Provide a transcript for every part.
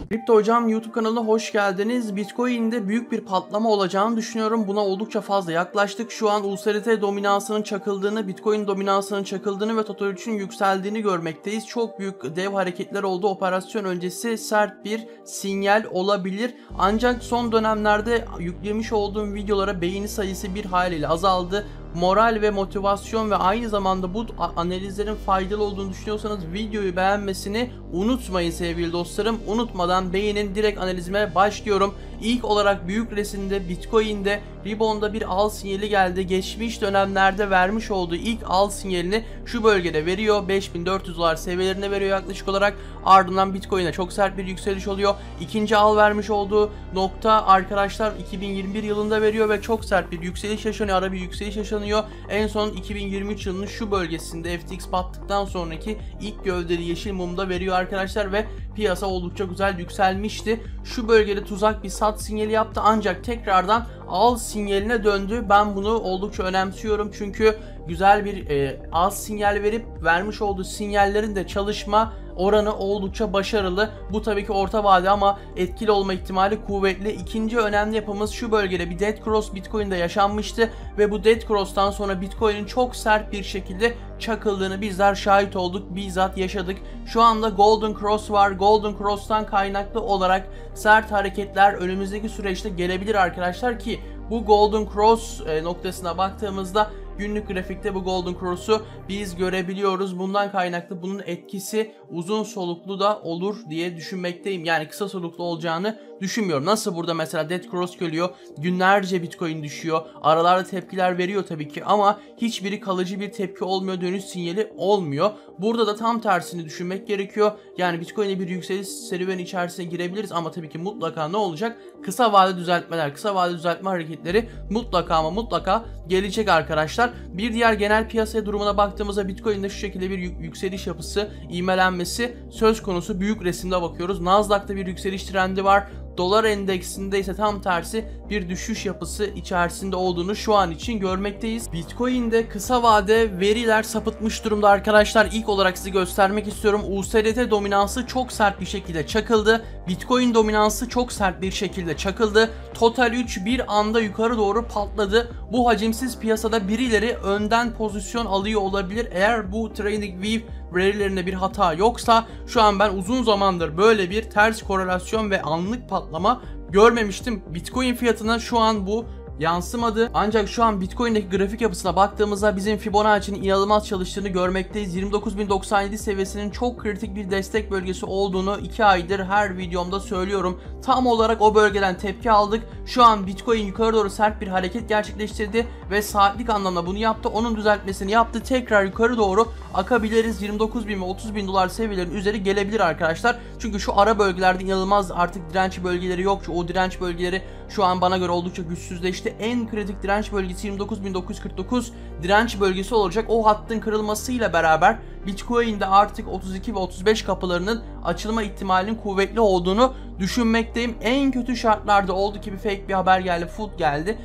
Kripto Hocam YouTube kanalına hoş geldiniz. Bitcoin'de büyük bir patlama olacağını düşünüyorum. Buna oldukça fazla yaklaştık. Şu an USDT dominansının çakıldığını, Bitcoin dominansının çakıldığını ve Total 3'ün yükseldiğini görmekteyiz. Çok büyük dev hareketler oldu. Operasyon öncesi sert bir sinyal olabilir. Ancak son dönemlerde yüklemiş olduğum videolara beğeni sayısı bir haliyle azaldı. Moral ve motivasyon ve aynı zamanda bu analizlerin faydalı olduğunu düşünüyorsanız videoyu beğenmesini unutmayın sevgili dostlarım. Unutmadan beğenin, direkt analizime başlıyorum. İlk olarak büyük resimde Bitcoin'de rebound'a bir al sinyali geldi. Geçmiş dönemlerde vermiş olduğu ilk al sinyalini şu bölgede veriyor. 5400 dolar seviyelerine veriyor yaklaşık olarak. Ardından Bitcoin'e çok sert bir yükseliş oluyor. İkinci al vermiş olduğu nokta arkadaşlar 2021 yılında veriyor ve çok sert bir yükseliş yaşanıyor. Ara bir yükseliş yaşanıyor. En son 2023 yılının şu bölgesinde FTX battıktan sonraki ilk gövdeli yeşil mumda veriyor arkadaşlar ve piyasa oldukça güzel yükselmişti. Şu bölgede tuzak bir sat sinyali yaptı ancak tekrardan al sinyaline döndü. Ben bunu oldukça önemsiyorum çünkü güzel bir al sinyal verip vermiş olduğu sinyallerin de çalışma oranı oldukça başarılı. Bu tabii ki orta vade ama etkili olma ihtimali kuvvetli. İkinci önemli yapımız şu bölgede bir Dead Cross Bitcoin'de yaşanmıştı ve bu Dead Cross'tan sonra Bitcoin'in çok sert bir şekilde çakıldığını bizler şahit olduk, bizzat yaşadık. Şu anda Golden Cross var. Golden Cross'tan kaynaklı olarak sert hareketler önümüzdeki süreçte gelebilir arkadaşlar ki bu Golden Cross noktasına baktığımızda günlük grafikte bu Golden Cross'u biz görebiliyoruz. Bundan kaynaklı bunun etkisi uzun soluklu da olur diye düşünmekteyim. Yani kısa soluklu olacağını düşünmüyorum. Nasıl burada mesela Dead Cross geliyor, günlerce Bitcoin düşüyor, aralarda tepkiler veriyor tabii ki ama hiçbiri kalıcı bir tepki olmuyor, dönüş sinyali olmuyor. Burada da tam tersini düşünmek gerekiyor. Yani Bitcoin'e bir yükseliş serüveni içerisine girebiliriz ama tabii ki mutlaka ne olacak? Kısa vade düzeltmeler, kısa vade düzeltme hareketleri mutlaka ama mutlaka gelecek arkadaşlar. Bir diğer genel piyasaya durumuna baktığımızda Bitcoin'de şu şekilde bir yükseliş yapısı, ivmelenmesi söz konusu. Büyük resimde bakıyoruz. Nasdaq'ta bir yükseliş trendi var. Dolar endeksinde ise tam tersi bir düşüş yapısı içerisinde olduğunu şu an için görmekteyiz. Bitcoin'de kısa vade veriler sapıtmış durumda arkadaşlar. İlk olarak size göstermek istiyorum. USDT dominansı çok sert bir şekilde çakıldı. Bitcoin dominansı çok sert bir şekilde çakıldı. Total 3 bir anda yukarı doğru patladı. Bu hacimsiz piyasada birileri önden pozisyon alıyor olabilir. Eğer bu TradingView verilerinde bir hata yoksa şu an ben uzun zamandır böyle bir ters korelasyon ve anlık patlama görmemiştim. Bitcoin fiyatına şu an bu yansımadı. Ancak şu an Bitcoin'deki grafik yapısına baktığımızda bizim Fibonacci'nin inanılmaz çalıştığını görmekteyiz. 29.097 seviyesinin çok kritik bir destek bölgesi olduğunu 2 aydır her videomda söylüyorum. Tam olarak o bölgeden tepki aldık. Şu an Bitcoin yukarı doğru sert bir hareket gerçekleştirdi ve saatlik anlamda bunu yaptı. Onun düzeltmesini yaptı. Tekrar yukarı doğru akabiliriz. 29.000 ve 30.000 dolar seviyelerin üzeri gelebilir arkadaşlar. Çünkü şu ara bölgelerde inanılmaz artık direnç bölgeleri yok. O direnç bölgeleri şu an bana göre oldukça güçsüzleşti. En kritik direnç bölgesi 29.949 direnç bölgesi olacak. O hattın kırılmasıyla beraber Bitcoin'de artık 32 ve 35 kapılarının açılma ihtimalinin kuvvetli olduğunu düşünmekteyim. En kötü şartlarda oldu ki bir fake bir haber geldi, food geldi.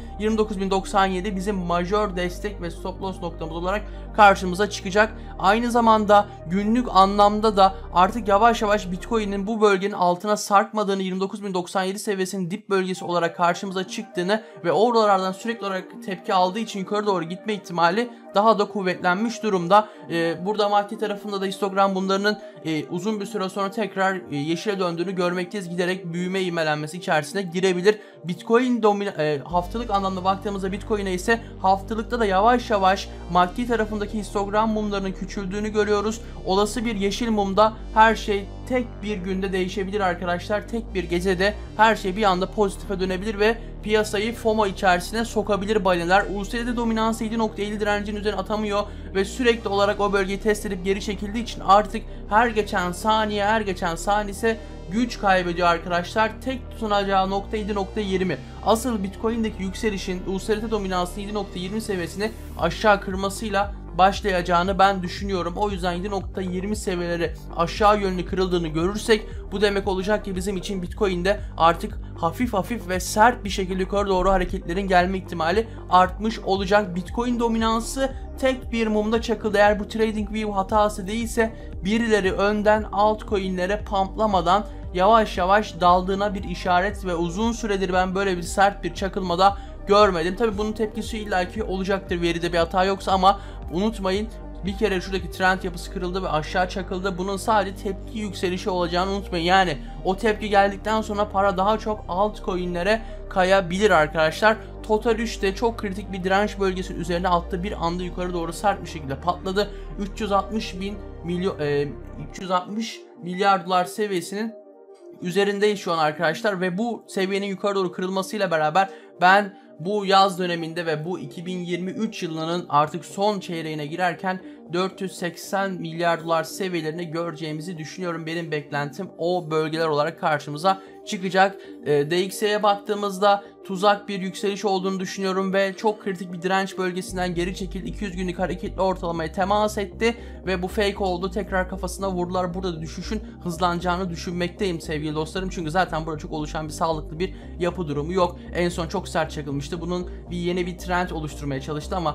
29.097 bizim majör destek ve stop loss noktamız olarak karşımıza çıkacak. Aynı zamanda günlük anlamda da artık yavaş yavaş Bitcoin'in bu bölgenin altına sarkmadığını, 29.097 seviyesinin dip bölgesi olarak karşımıza çıktığını ve oralardan sürekli olarak tepki aldığı için yukarı doğru gitme ihtimali daha da kuvvetlenmiş durumda. Burada maddi tarafında da histogram bunlarının uzun bir süre sonra tekrar yeşile döndüğünü görmekteyiz. Giderek büyüme ivmelenmesi içerisine girebilir. Bitcoin haftalık anlamda baktığımızda Bitcoin'e ise haftalıkta da yavaş yavaş maddi tarafındaki histogram mumlarının küçüldüğünü görüyoruz. Olası bir yeşil mumda her şey tek bir günde değişebilir arkadaşlar. Tek bir gecede her şey bir anda pozitife dönebilir ve piyasayı FOMO içerisine sokabilir balinalar. USD dominansı 7.50 direncin üzerine atamıyor ve sürekli olarak o bölgeyi test edip geri çekildiği için artık her geçen saniye her geçen saniyesi güç kaybediyor arkadaşlar. Tek tutunacağı nokta 7.20. Asıl Bitcoin'deki yükselişin USD dominansı 7.20 seviyesini aşağı kırmasıyla başlayacağını ben düşünüyorum. O yüzden 7.20 seviyeleri aşağı yönlü kırıldığını görürsek bu demek olacak ki bizim için Bitcoin'de artık hafif ve sert bir şekilde yukarı doğru hareketlerin gelme ihtimali artmış olacak. Bitcoin dominansı tek bir mumda çakıldı. Eğer bu TradingView hatası değilse birileri önden altcoin'lere pumplamadan yavaş yavaş daldığına bir işaret ve uzun süredir ben böyle bir sert bir çakılmada görmedim. Tabi bunun tepkisi illaki olacaktır veride bir hata yoksa, ama unutmayın, bir kere şuradaki trend yapısı kırıldı ve aşağı çakıldı. Bunun sadece tepki yükselişi olacağını unutmayın. Yani o tepki geldikten sonra para daha çok altcoin'lere kayabilir arkadaşlar. Total 3'te çok kritik bir direnç bölgesinin üzerine attı. Bir anda yukarı doğru sert bir şekilde patladı. 360 milyar dolar seviyesinin üzerindeyiz şu an arkadaşlar ve bu seviyenin yukarı doğru kırılmasıyla beraber ben bu yaz döneminde ve bu 2023 yılının artık son çeyreğine girerken 480 milyar dolar seviyelerini göreceğimizi düşünüyorum. Benim beklentim o bölgeler olarak karşımıza çıkacak. DXY'ye baktığımızda tuzak bir yükseliş olduğunu düşünüyorum ve çok kritik bir direnç bölgesinden geri çekildi. 200 günlük hareketli ortalamaya temas etti ve bu fake oldu. Tekrar kafasına vurdular. Burada da düşüşün hızlanacağını düşünmekteyim sevgili dostlarım. Çünkü zaten burada çok oluşan bir sağlıklı bir yapı durumu yok. En son çok sert çakılmıştı. Bunun yeni bir trend oluşturmaya çalıştı ama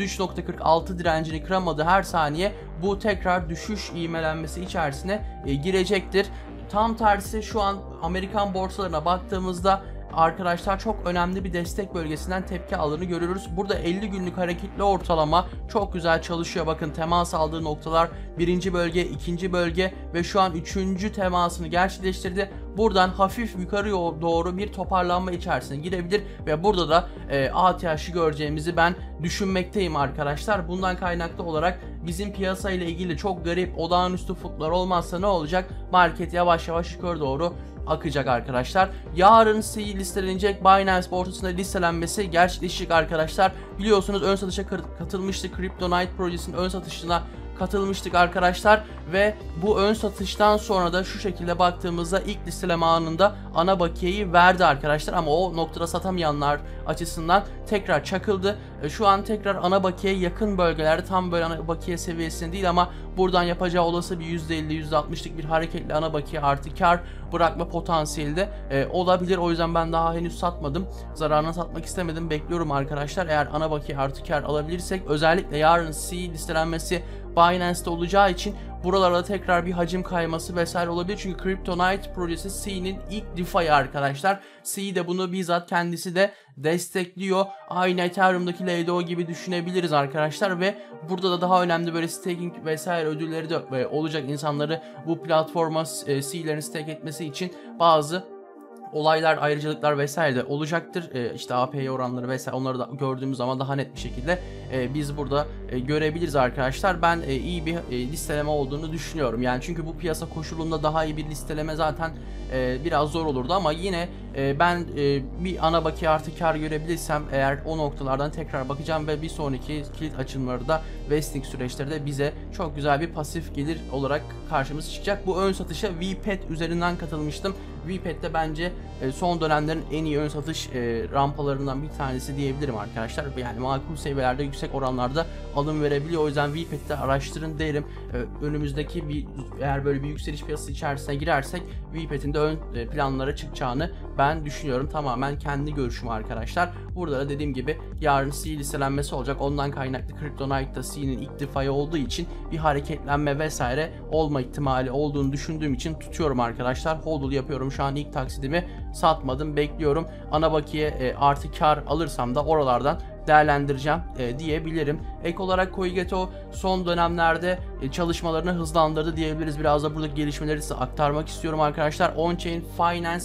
103.46 direncini kıramadı her saniye. Bu tekrar düşüş ivmelenmesi içerisine girecektir. Tam tersi şu an Amerikan borsalarına baktığımızda arkadaşlar çok önemli bir destek bölgesinden tepki aldığını görüyoruz. Burada 50 günlük hareketli ortalama çok güzel çalışıyor. Bakın temas aldığı noktalar birinci bölge, ikinci bölge ve şu an üçüncü temasını gerçekleştirdi. Buradan hafif yukarı doğru bir toparlanma içerisine girebilir ve burada da ATH'ı göreceğimizi ben düşünmekteyim arkadaşlar. Bundan kaynaklı olarak bizim piyasa ile ilgili çok garip olağanüstü futlar olmazsa ne olacak? Market yavaş yavaş yukarı doğru akacak arkadaşlar. Yarın CE listelenecek, Binance borsasında listelenmesi gerçekleşecek arkadaşlar. Biliyorsunuz ön satışa katılmıştık. CryptoNight projesinin ön satışına katılmıştık arkadaşlar ve bu ön satıştan sonra da şu şekilde baktığımızda ilk listeleme anında ana bakiyeyi verdi arkadaşlar, ama o noktada satamayanlar açısından tekrar çakıldı. Şu an tekrar ana bakiye yakın bölgelerde, tam böyle ana bakiye seviyesinde değil ama buradan yapacağı olası bir %50 %60'lık bir hareketli ana bakiye artı kar bırakma potansiyeli de olabilir. O yüzden ben daha henüz satmadım. Zararına satmak istemedim. Bekliyorum arkadaşlar. Eğer ana bakiye artı kar alabilirsek, özellikle yarın CE listelenmesi Binance'de olacağı için buralarda tekrar bir hacim kayması vesaire olabilir. Çünkü CryptoNight projesi CE'nin ilk DeFi'yi arkadaşlar. CE de bunu bizzat kendisi de destekliyor. Aynı Ethereum'daki LDO gibi düşünebiliriz arkadaşlar ve burada da daha önemli böyle staking vesaire ödülleri de olacak, insanları bu platforma CE'lerini stake etmesi için bazı olaylar, ayrıcalıklar vesaire de olacaktır. İşte APY oranları vesaire, onları da gördüğümüz zaman daha net bir şekilde biz burada görebiliriz arkadaşlar. Ben iyi bir listeleme olduğunu düşünüyorum. Yani çünkü bu piyasa koşulunda daha iyi bir listeleme zaten biraz zor olurdu ama yine ben bir ana bakiye artı kar görebilirsem eğer o noktalardan tekrar bakacağım ve bir sonraki kilit açılımları da vesting süreçleri de bize çok güzel bir pasif gelir olarak karşımıza çıkacak. Bu ön satışa VPET üzerinden katılmıştım. VPET de bence son dönemlerin en iyi ön satış rampalarından bir tanesi diyebilirim arkadaşlar. Yani makul seviyelerde, yüksek oranlarda alım verebiliyor. O yüzden VPET'te araştırın derim. Önümüzdeki eğer böyle bir yükseliş piyasası içerisine girersek VPET'in de ön planlara çıkacağını ben düşünüyorum. Tamamen kendi görüşüm arkadaşlar. Burada da dediğim gibi yarın CE listelenmesi olacak. Ondan kaynaklı CryptoNight'ta CE'nin ilk DeFi olduğu için bir hareketlenme vesaire olma ihtimali olduğunu düşündüğüm için tutuyorum arkadaşlar. Hodl yapıyorum. Şu an ilk taksidimi satmadım. Bekliyorum. Ana bakiye artı kar alırsam da oralardan değerlendireceğim diyebilirim. Ek olarak Koigeto son dönemlerde çalışmalarını hızlandırdı diyebiliriz. Biraz da buradaki gelişmeleri size aktarmak istiyorum arkadaşlar. On-chain finance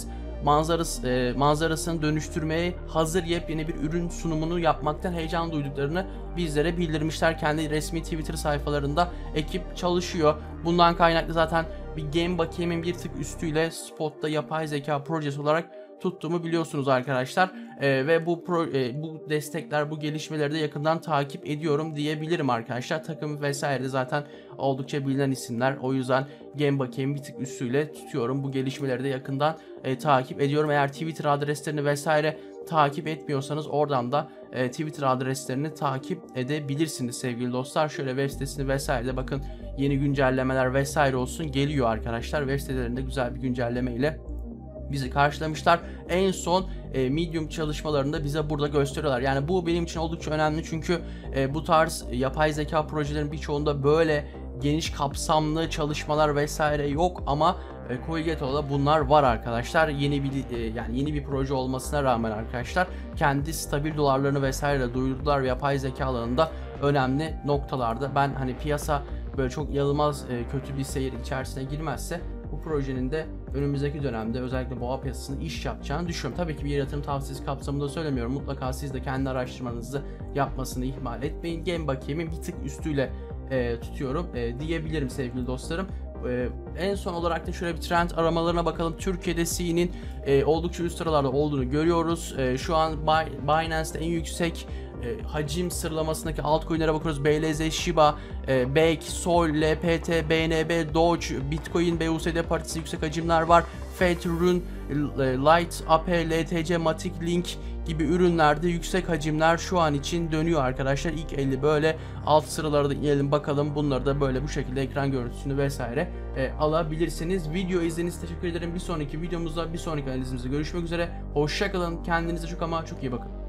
manzarasını dönüştürmeye hazır yepyeni bir ürün sunumunu yapmaktan heyecan duyduklarını bizlere bildirmişler. Kendi resmi Twitter sayfalarında ekip çalışıyor. Bundan kaynaklı zaten bir game bakiyemin bir tık üstüyle Spot'ta yapay zeka projesi olarak tuttuğumu biliyorsunuz arkadaşlar. Ve bu destekler, bu gelişmeleri de yakından takip ediyorum diyebilirim arkadaşlar. Takım vesaire de zaten oldukça bilinen isimler. O yüzden game bakiyemi bir tık üstüyle tutuyorum. Bu gelişmeleri de yakından takip ediyorum. Eğer Twitter adreslerini vesaire takip etmiyorsanız oradan da Twitter adreslerini takip edebilirsiniz sevgili dostlar. Şöyle web sitesini vesaire de bakın, yeni güncellemeler vesaire olsun geliyor arkadaşlar. Web sitelerinde güzel bir güncelleme ile bizi karşılamışlar. En son Medium çalışmalarında bize burada gösteriyorlar. Yani bu benim için oldukça önemli çünkü bu tarz yapay zeka projelerinin birçoğunda böyle geniş kapsamlı çalışmalar vesaire yok ama CoinGecko'da bunlar var arkadaşlar. Yeni bir proje olmasına rağmen arkadaşlar kendi stabil dolarlarını vesaire duyurdular ve yapay zeka alanında önemli noktalarda. Ben hani piyasa böyle çok yanılmaz kötü bir seyir içerisine girmezse bu projenin de önümüzdeki dönemde özellikle boğa piyasasında iş yapacağını düşünüyorum. Tabii ki bir yatırım tavsiyesi kapsamında söylemiyorum. Mutlaka siz de kendi araştırmanızı yapmasını ihmal etmeyin. Gen bakiyemin bir tık üstüyle tutuyorum diyebilirim sevgili dostlarım. En son olarak da şöyle bir trend aramalarına bakalım. Türkiye'de CE'nin oldukça üst sıralarda olduğunu görüyoruz. Şu an Binance'de en yüksek hacim sıralamasındaki altcoin'lere bakıyoruz. BLZ, Shiba, BEC, Sol, LPT, BNB, Doge, Bitcoin, BUSD partisi yüksek hacimler var. FED, Rune, Light, AP, LTC, Matic, Link gibi ürünlerde yüksek hacimler şu an için dönüyor arkadaşlar. İlk 50 böyle alt sıralarda inelim bakalım. Bunları da böyle bu şekilde ekran görüntüsünü vesaire alabilirsiniz. Video izlediğiniz için teşekkür ederim. Bir sonraki videomuzda bir sonraki analizimizde görüşmek üzere. Hoşça kalın. Kendinize çok ama çok iyi bakın.